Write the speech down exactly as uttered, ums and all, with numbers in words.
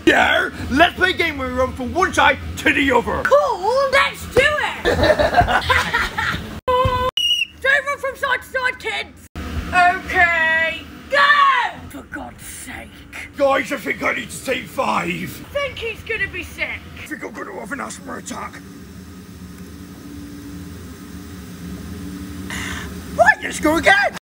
Yeah, let's play a game where we run from one side to the other. Cool, let's do it! Don't run from side to side, kids. Okay, go! For God's sake. Guys, I think I need to take five. I think he's gonna be sick. I think I'm gonna have an asthma attack. Right, let's go again.